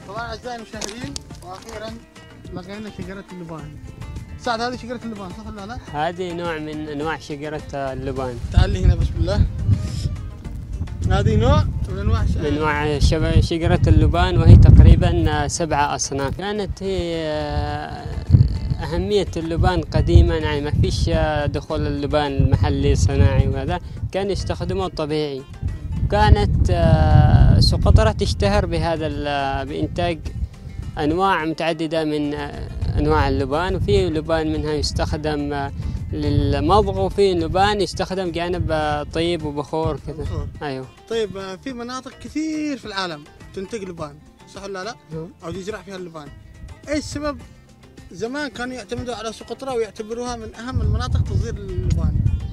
طبعا اعزائي المشاهدين، واخيرا لقينا شجره اللبان. سعد، هذه شجره اللبان صح ولا لا؟ هذه نوع من انواع شجره اللبان. تعال لي هنا بسم الله. هذه نوع من انواع شجره اللبان، وهي تقريبا 7 أصناف. كانت هي أهمية اللبان قديما، يعني ما فيش دخول اللبان المحلي صناعي، وهذا كان يستخدمه طبيعي. كانت سقطرى تشتهر بإنتاج أنواع متعددة من أنواع اللبان، وفي لبان منها يستخدم للمضغ، وفي لبان يستخدم جانب طيب وبخور كذا. أيوه. طيب، في مناطق كثير في العالم تنتج لبان صح ولا لا؟ أو يزرع فيها اللبان. إيش السبب؟ زمان كانوا يعتمدوا على سقطرى ويعتبروها من أهم المناطق تصدير اللبان.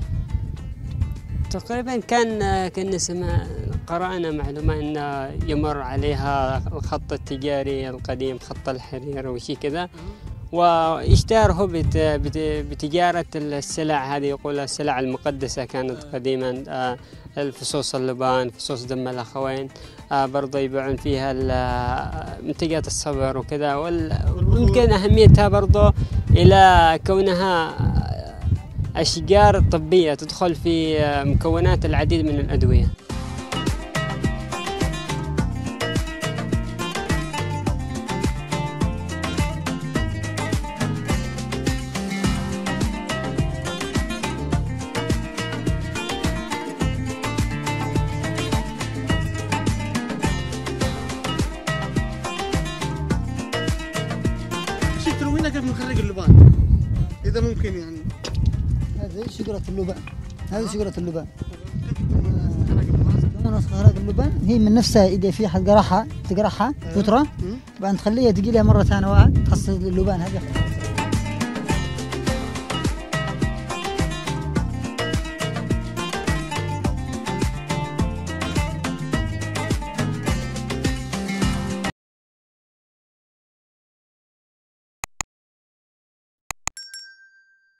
تقريبا كنا قرأنا معلومة أن يمر عليها الخط التجاري القديم، خط الحرير وشي كذا، واشتهر هو بتجارة السلع هذه، يقول السلع المقدسة كانت قديما، الفصوص اللبان، فصوص دم الأخوين، برضه يبيعون فيها منتجات الصبر وكذا، ويمكن أهميتها برضه إلى كونها أشجار طبية تدخل في مكونات العديد من الأدوية. تروينا كيف نخرج اللبان إذا ممكن يعني. هذه شجرة اللبان، هذه شجرة اللبان. كمان خرج اللبان هي من نفسها، إذا في حد تقرحها فترة، بعد تخليها تجي لها مرة ثانية تحصل اللبان هذا.